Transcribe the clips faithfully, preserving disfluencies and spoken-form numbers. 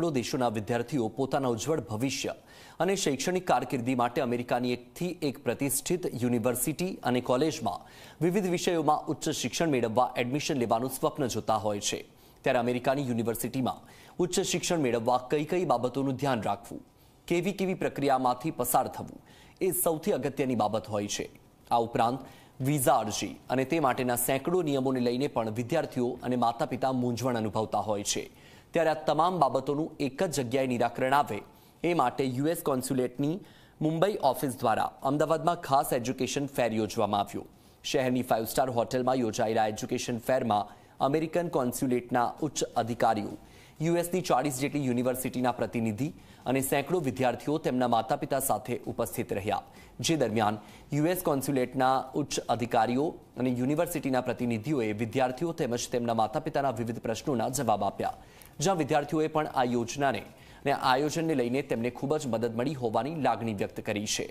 સેંકડો દેશોના વિદ્યાર્થીઓ પોતાના ઉજ્જવળ ભવિષ્ય અને શૈક્ષણિક કારકિર્દી માટે અમેરિકાની એકથી એક પ્રતિષ્ઠિત યુનિવર્સિટી અને કોલેજમાં વિવિધ વિષયોમાં ઉચ્ચ શિક્ષણ મેળવવા એડમિશન લેવાનું સ્વપ્ન જોતા હોય છે। ત્યારે અમેરિકાની યુનિવર્સિટીમાં ઉચ્ચ શિક્ષણ મેળવવા કઈ કઈ બાબતોનું ધ્યાન રાખવું, કેવી કેવી પ્રક્રિયામાંથી પસાર થવું એ સૌથી અગત્યની બાબત હોય છે। આ ઉપરાંત વિઝા અરજી અને તે માટેના સેંકડો નિયમોને લઈને પણ વિદ્યાર્થીઓ અને માતા પિતા મૂંઝવણ અનુભવતા હોય છે। ત્યારે આ તમામ બાબતોનું એક જ જગ્યાએ નિરાકરણ આવે એ માટે યુએસ કોન્સ્યુલેટની મુંબઈ ઓફિસ દ્વારા અમદાવાદમાં ખાસ એજ્યુકેશન ફેર યોજવામાં આવ્યો। શહેરની ફાઇવ સ્ટાર હોટેલમાં યોજાયેલા એજ્યુકેશન ફેરમાં અમેરિકન કોન્સ્યુલેટના ઉચ્ચ અધિકારીઓ, યુએસની ચાળીસ જેટલી યુનિવર્સિટીના પ્રતિનિધિ અને સેંકડો વિદ્યાર્થીઓ તેમના માતા પિતા સાથે ઉપસ્થિત રહ્યા। જે દરમિયાન યુએસ કોન્સ્યુલેટના ઉચ્ચ અધિકારીઓ અને યુનિવર્સિટીના પ્રતિનિધિઓએ વિદ્યાર્થીઓ તેમજ તેમના માતા પિતાના વિવિધ પ્રશ્નોના જવાબ આપ્યા, જ્યાં વિદ્યાર્થીઓએ પણ આ યોજનાને અને આયોજનને લઈને તેમને ખૂબ જ મદદ મળી હોવાની લાગણી વ્યક્ત કરી છે।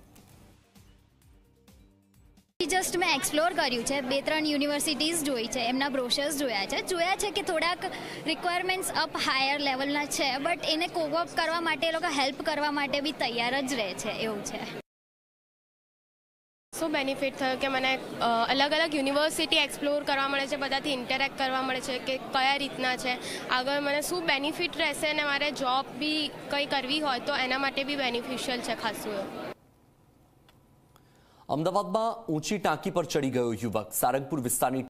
જસ્ટ મેં એક્સપ્લોર કર્યું છે, બે ત્રણ યુનિવર્સિટીઝ જોઈ છે, એમના બ્રોશર્સ જોયા છે જોયા છે કે થોડાક રિક્વાયરમેન્ટ્સ અપ હાયર લેવલના છે, બટ એને કોપ અપ કરવા માટે એ લોકો હેલ્પ કરવા માટે બી તૈયાર જ રહે છે, એવું છે। શું બેનિફિટ થયો કે મને અલગ અલગ યુનિવર્સિટી એક્સપ્લોર કરવા મળે છે, બધાથી ઇન્ટરેક્ટ કરવા મળે છે કે કયા રીતના છે, આગળ મને શું બેનિફિટ રહેશે અને મારે જોબ બી કંઈ કરવી હોય તો એના માટે બી બેનિફિશિયલ છે ખાસું। અમદાવાદમાં ઊંચી ટાંકી પર ચડી ગયો યુવક, સારંગપુર વિસ્તારની